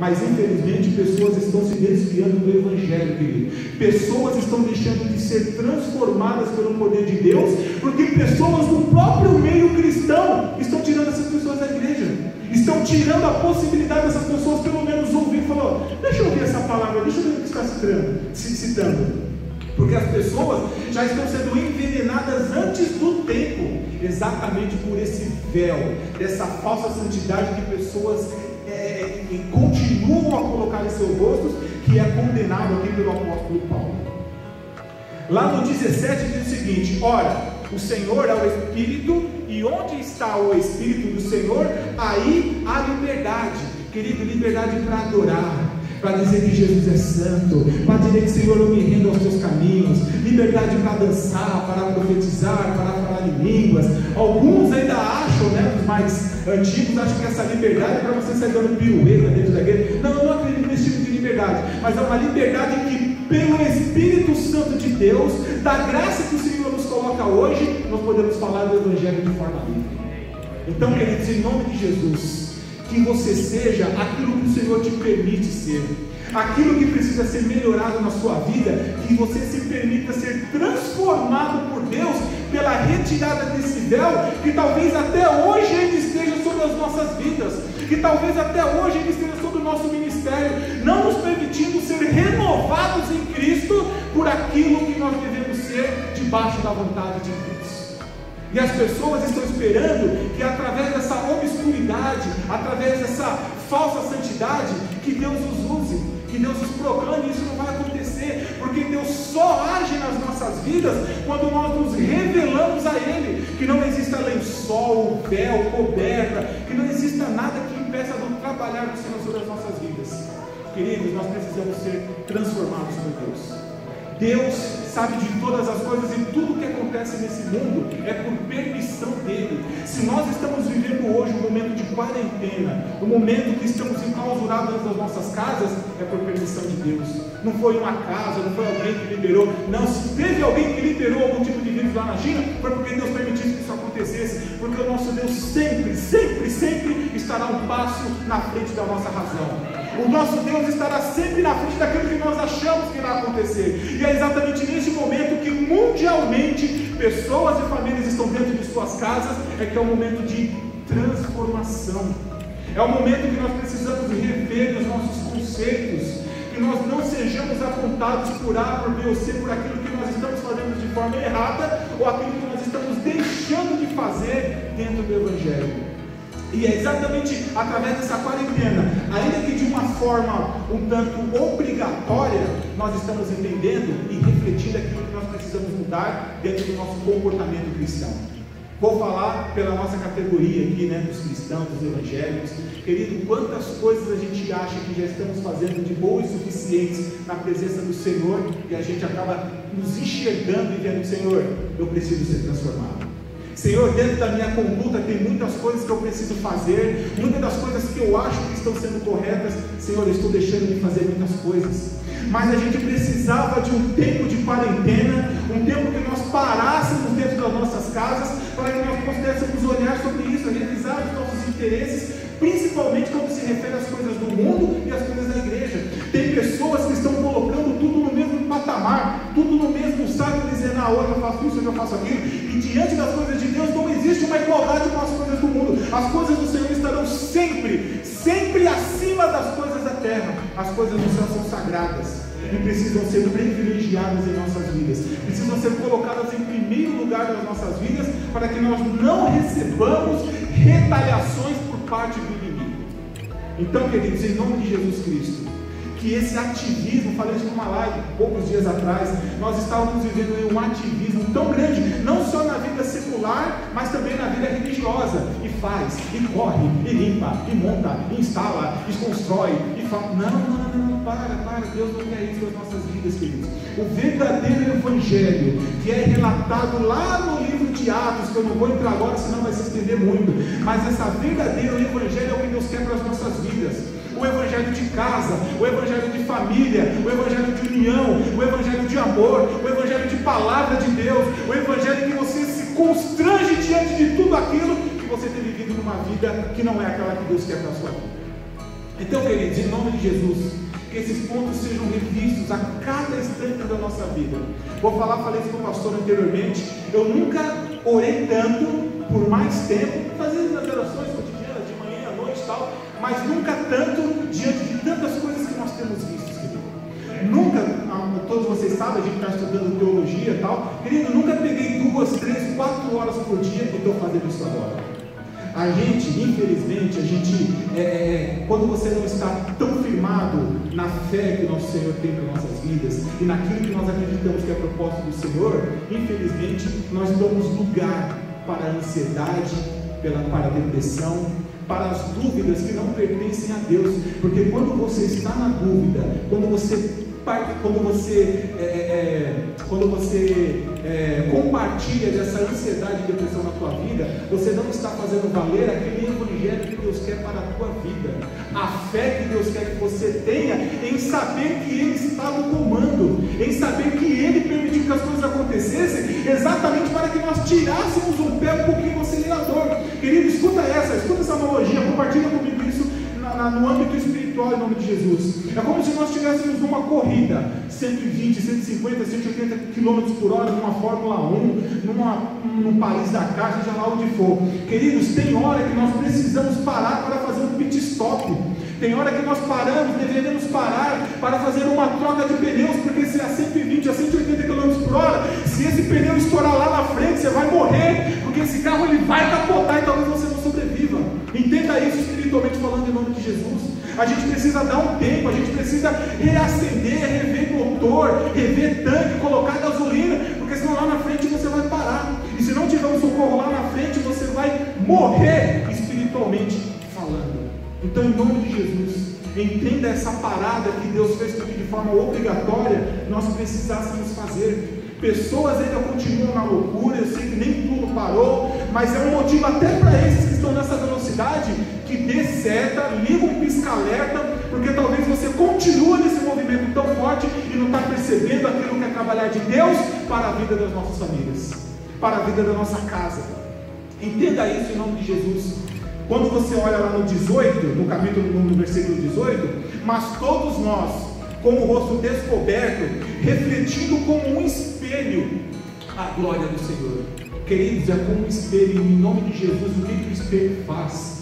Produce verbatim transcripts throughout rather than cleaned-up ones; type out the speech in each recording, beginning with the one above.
Mas infelizmente pessoas estão se desviando do Evangelho, querido. Pessoas estão deixando de ser transformadas pelo poder de Deus, porque pessoas do próprio meio cristão estão tirando essas pessoas da igreja, estão tirando a possibilidade dessas pessoas pelo menos ouvir e falar: deixa eu ouvir essa palavra, deixa eu ver o que está citando, citando. Porque as pessoas já estão sendo envenenadas antes do tempo, exatamente por esse véu, dessa falsa santidade que pessoas é, continuam a colocar em seus rostos, que é condenado aqui pelo apóstolo Paulo. Lá no dezessete diz o seguinte: ora, o Senhor é o Espírito, e onde está o Espírito do Senhor, aí há liberdade. Querido, liberdade para adorar, para dizer que Jesus é santo, para dizer que, Senhor, eu me rendo aos teus caminhos, liberdade para dançar, para profetizar, para falar em línguas. Alguns ainda acham, né, os mais antigos, acham que essa liberdade é para você sair dando pirueta dentro da igreja. Não, eu não acredito nesse tipo de liberdade, mas é uma liberdade que, pelo Espírito Santo de Deus, da graça que o Senhor nos coloca hoje, nós podemos falar do Evangelho de forma livre. Então, queridos, em nome de Jesus, que você seja aquilo que o Senhor te permite ser, aquilo que precisa ser melhorado na sua vida, que você se permita ser transformado por Deus, pela retirada desse véu, que talvez até hoje ele esteja sobre as nossas vidas, que talvez até hoje ele esteja sobre o nosso ministério, não nos permitindo ser renovados em Cristo, por aquilo que nós devemos ser, debaixo da vontade de Deus. E as pessoas estão esperando que através dessa obscuridade, através dessa falsa santidade, que Deus os use, que Deus os proclame. Isso não vai acontecer, porque Deus só age nas nossas vidas quando nós nos revelamos a Ele. Que não exista lençol, véu, coberta, que não exista nada que impeça do trabalhar do Senhor sobre as nossas vidas. Queridos, nós precisamos ser transformados por Deus. Deus sabe de todas as coisas, e tudo que acontece nesse mundo é por permissão dele. Se nós estamos vivendo hoje um momento de quarentena, um momento que estamos enclausurados dentro das nossas casas, é por permissão de Deus. Não foi uma casa, não foi alguém que liberou. Não, se teve alguém que liberou algum tipo de vírus lá na China, foi porque Deus permitiu que isso acontecesse, porque o nosso Deus sempre, sempre, sempre estará um passo na frente da nossa razão. O nosso Deus estará sempre na frente daquilo que nós achamos que irá acontecer. E é exatamente neste momento que mundialmente pessoas e famílias estão dentro de suas casas, é que é um momento de transformação. É o momento que nós precisamos rever os nossos conceitos, que nós não sejamos apontados por A, por B ou C, por aquilo que nós estamos fazendo de forma errada, ou aquilo que nós estamos deixando de fazer dentro do Evangelho. E é exatamente através dessa quarentena, ainda que de uma forma um tanto obrigatória, nós estamos entendendo e refletindo aquilo que nós precisamos mudar dentro do nosso comportamento cristão. Vou falar pela nossa categoria aqui, né, dos cristãos, dos evangélicos. Querido, quantas coisas a gente acha que já estamos fazendo de boas e suficientes na presença do Senhor, e a gente acaba nos enxergando e vendo: Senhor, eu preciso ser transformado. Senhor, dentro da minha conduta tem muitas coisas que eu preciso fazer, muitas das coisas que eu acho que estão sendo corretas, Senhor, eu estou deixando de fazer muitas coisas. Mas a gente precisava de um tempo de quarentena, um tempo que nós parássemos dentro das nossas casas, para que nós pudéssemos olhar sobre isso, revisar os nossos interesses, principalmente quando se refere às coisas do mundo e às coisas da igreja. Tem pessoas que estão colocando tudo no mesmo patamar, tudo no mesmo saco, dizendo: ah, hoje eu faço isso, hoje eu faço aquilo, e diante das coisas de Deus não existe uma igualdade com as coisas do mundo. As coisas do Senhor estarão sempre, sempre acima das coisas da terra. As coisas do céu são sagradas e precisam ser privilegiadas em nossas vidas, precisam ser colocadas em primeiro lugar nas nossas vidas, para que nós não recebamos retaliações por parte do inimigo. Então, queridos, em nome de Jesus Cristo, que esse ativismo, falei isso numa live poucos dias atrás, nós estávamos vivendo em um ativismo tão grande, não só na vida secular, mas também na vida religiosa, e faz, e corre, e limpa, e monta, e instala, e constrói, e fala: não, não, não, não, para, para, Deus não quer isso nas nossas vidas, queridos. O verdadeiro Evangelho, que é relatado lá no livro de Atos, que eu não vou entrar agora, senão vai se estender muito, mas essa verdadeiro Evangelho é o que Deus quer para as nossas vidas. O Evangelho de casa, o Evangelho de família, o Evangelho de união, o Evangelho de amor, o Evangelho de palavra de Deus, o Evangelho que você se constrange diante de tudo aquilo que você tem vivido numa vida que não é aquela que Deus quer para a sua vida. Então, queridos, em nome de Jesus, que esses pontos sejam revistos a cada instante da nossa vida. Vou falar, falei isso com o pastor anteriormente, eu nunca orei tanto por mais tempo, fazendo as orações cotidianas, de manhã, à noite e tal, mas nunca tanto diante de tantas coisas que nós temos visto, querido. Nunca, todos vocês sabem, a gente está estudando teologia e tal, querido, nunca peguei duas, três, quatro horas por dia e estou fazendo isso agora. A gente, infelizmente, a gente, é, quando você não está tão firmado na fé que o nosso Senhor tem para nossas vidas e naquilo que nós acreditamos que é a proposta do Senhor, infelizmente, nós damos lugar para a ansiedade, pela, para a depressão, para as dúvidas que não pertencem a Deus, porque quando você está na dúvida, quando você quando você, é, é, quando você é, compartilha dessa ansiedade e depressão na tua vida, você não está fazendo valer aquele evangelho que Deus quer para a tua vida, a fé que Deus quer que você tenha em saber que Ele está no comando, em saber que Ele permitiu que as coisas acontecessem exatamente para que nós tirássemos um pé um pouquinho do acelerador. Querido, escuta essa, escuta essa analogia, compartilha comigo isso no âmbito espiritual em nome de Jesus. É como se nós estivéssemos numa corrida, cento e vinte, cento e cinquenta, cento e oitenta quilômetros por hora, numa Fórmula um, numa, num Paris-Dakar, seja lá onde for. Queridos, tem hora que nós precisamos parar para fazer um pit stop. Tem hora que nós paramos, deveríamos parar para fazer uma troca de pneus, porque se a cento e vinte, a cento e oitenta quilômetros por hora, se esse pneu estourar lá na frente, você vai morrer, porque esse carro ele vai capotar e talvez você não sobreviva. Entenda isso espiritualmente falando em nome de Jesus. A gente precisa dar um tempo, a gente precisa reacender, rever motor, rever tanque, colocar gasolina, porque senão lá na frente você vai parar. E se não tiver um socorro lá na frente, você vai morrer espiritualmente falando. Então, em nome de Jesus, entenda essa parada que Deus fez de forma obrigatória, nós precisássemos fazer. Pessoas ainda continuam na loucura, eu sei que nem tudo parou, mas é um motivo até para esses que estão nessa velocidade, que dê seta, liga um pisca-alerta, porque talvez você continue nesse movimento tão forte e não está percebendo aquilo que é trabalhar de Deus para a vida das nossas famílias, para a vida da nossa casa. Entenda isso em nome de Jesus. Quando você olha lá no dezoito, no capítulo, no versículo dezoito, mas todos nós, com o rosto descoberto, refletindo como um espelho a glória do Senhor. Queridos, é como um espelho, em nome de Jesus. O que, que o espelho faz?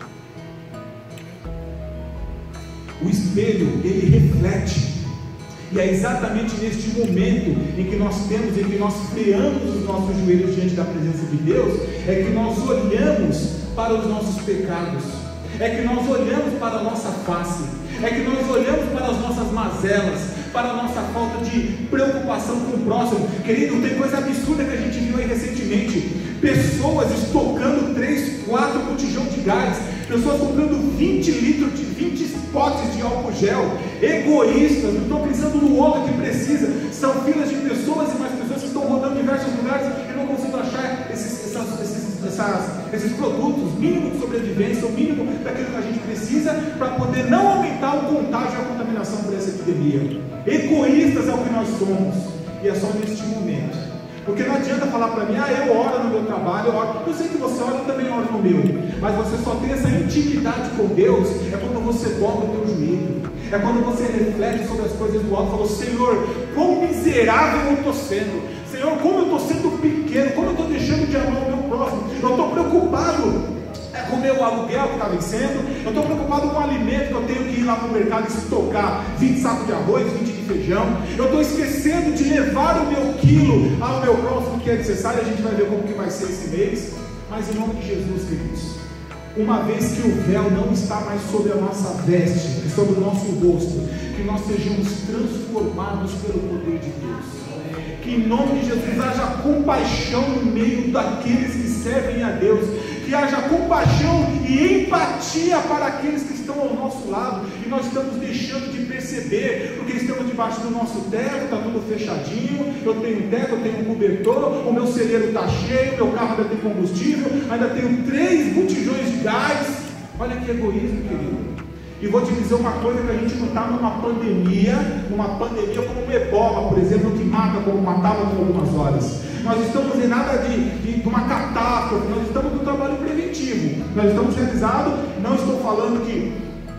O espelho, ele reflete, e é exatamente neste momento em que nós temos, em que nós freamos os nossos joelhos diante da presença de Deus, é que nós olhamos para os nossos pecados, é que nós olhamos para a nossa face, é que nós olhamos para as nossas mazelas, para a nossa falta de preocupação com o próximo. Querido, tem coisa absurda que a gente viu aí recentemente, pessoas estocando três, quatro botijão de gás, pessoas comprando vinte litros, de vinte potes de álcool gel, egoístas, não estão pensando no outro que precisa. São filas de pessoas e mais pessoas que estão rodando em diversos lugares e não conseguem achar esses, essas, esses, essas, esses produtos, mínimo de sobrevivência, o mínimo daquilo que a gente precisa para poder não aumentar o contágio e a contaminação por essa epidemia. Egoístas é o que nós somos, e é só neste momento. Porque não adianta falar para mim, ah, eu oro no meu trabalho, eu oro. Eu sei que você ora, eu também oro no meu. Mas você só tem essa intimidade com Deus é quando você dobra o teu joelho. É quando você reflete sobre as coisas do alto e fala, Senhor, quão miserável eu estou sendo. Senhor, como eu estou sendo pequeno, como eu estou deixando de amar o meu próximo. Eu estou preocupado com o meu aluguel que está vencendo, eu estou preocupado com o alimento que eu tenho que ir lá no mercado e estocar vinte sacos de arroz, vinte de feijão, eu estou esquecendo de levar o meu quilo ao meu próximo que é necessário. A gente vai ver como que vai ser esse mês, mas em nome de Jesus, queridos, uma vez que o véu não está mais sobre a nossa veste, sobre o nosso rosto, que nós sejamos transformados pelo poder de Deus, que em nome de Jesus haja compaixão no meio daqueles que servem a Deus, que haja compaixão e empatia para aqueles que estão ao nosso lado, e nós estamos deixando de perceber, porque estamos debaixo do nosso teto, está tudo fechadinho, eu tenho um teto, eu tenho um cobertor, o meu celeiro está cheio, meu carro ainda tem combustível, ainda tenho três botijões de gás. Olha que egoísmo, querido. E vou te dizer uma coisa, que a gente não está numa pandemia, numa pandemia como o ebola, por exemplo, que mata como matava por algumas horas. Nós estamos em nada de, de, de uma catástrofe, nós estamos no trabalho preventivo. Nós estamos realizados, não estou falando que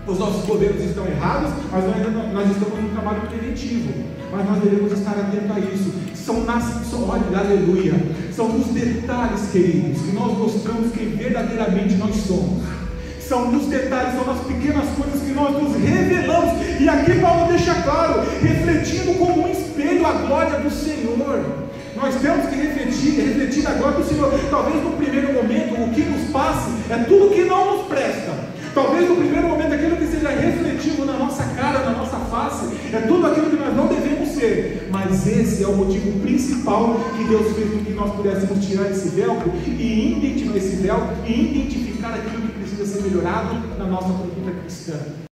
Os nossos governos estão errados, mas nós, nós estamos no trabalho preventivo. Mas nós devemos estar atentos a isso. São nas, são, olha, aleluia, são nos detalhes, queridos, que nós mostramos quem verdadeiramente nós somos. São nos detalhes, são nas pequenas coisas que nós nos revelamos. E aqui Paulo deixa claro, refletindo como um espelho a glória do Senhor. Nós temos que refletir, refletir a glória do Senhor. Talvez no primeiro momento o que nos passe é tudo que não nos presta. Talvez no primeiro momento aquilo que seja refletido na nossa cara, na nossa face, é tudo aquilo que nós não devemos ser. Mas esse é o motivo principal que Deus fez com que nós pudéssemos tirar esse véu e identificar esse véu e identificar aquilo que precisa ser melhorado na nossa conduta cristã.